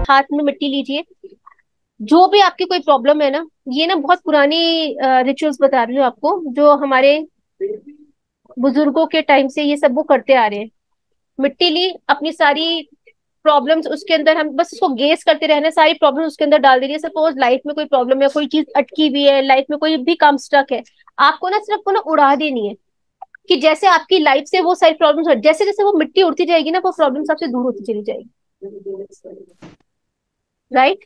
हाथ में मिट्टी लीजिए। जो भी आपकी कोई प्रॉब्लम है ना, ये ना बहुत पुरानी रिचुअल्स बता रही हूँ आपको, जो हमारे बुजुर्गों के टाइम से ये सब वो करते आ रहे हैं। मिट्टी ली, अपनी सारी प्रॉब्लम्स उसके अंदर, हम बस उसको गेस करते रहना, सारी प्रॉब्लम उसके अंदर डाल देनी है। सपोज लाइफ में कोई प्रॉब्लम है, कोई चीज अटकी हुई है, लाइफ में कोई भी काम स्टक है, आपको ना सिर्फ को ना उड़ा देनी है, कि जैसे आपकी लाइफ से वो सारी प्रॉब्लम्स, जैसे जैसे वो मिट्टी उड़ती जाएगी ना, वो प्रॉब्लम सबसे दूर होती चली जाएगी। राइट।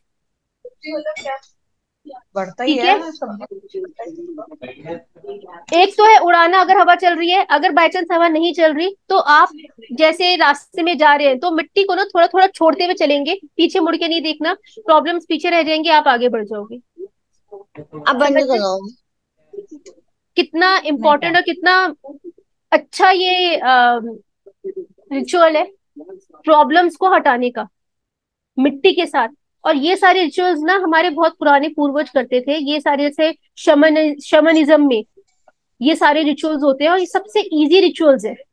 बढ़ता ही ठीक है। है सब्जी। एक तो है उड़ाना, अगर हवा चल रही है, अगर बाई चांस हवा नहीं चल रही तो आप जैसे रास्ते में जा रहे हैं तो मिट्टी को ना थोड़ा थोड़ा छोड़ते हुए चलेंगे, पीछे मुड़ के नहीं देखना, प्रॉब्लम्स पीछे रह जाएंगे, आप आगे बढ़ जाओगे। अब बंद समझ रहे? करो। कितना नहीं क्या। इम्पोर्टेंट और कितना अच्छा ये रिचुअल है प्रॉब्लम्स को हटाने का, मिट्टी के साथ। और ये सारे रिचुअल्स ना हमारे बहुत पुराने पूर्वज करते थे, ये सारे जैसे शमनिज्म में ये सारे रिचुअल्स होते हैं, और ये सबसे इजी रिचुअल्स है।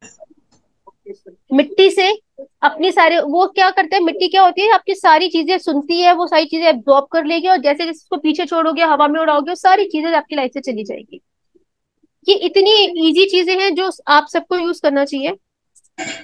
मिट्टी से अपनी सारे, वो क्या करते हैं, मिट्टी क्या होती है, आपकी सारी चीजें सुनती है, वो सारी चीजें एब्जॉर्ब कर लेगी, और जैसे जैसे उसको पीछे छोड़ोगे, हवा में उड़ाओगे, वो सारी चीजें आपकी लाइफ से चली जाएगी। ये इतनी इजी चीजें हैं जो आप सबको यूज करना चाहिए।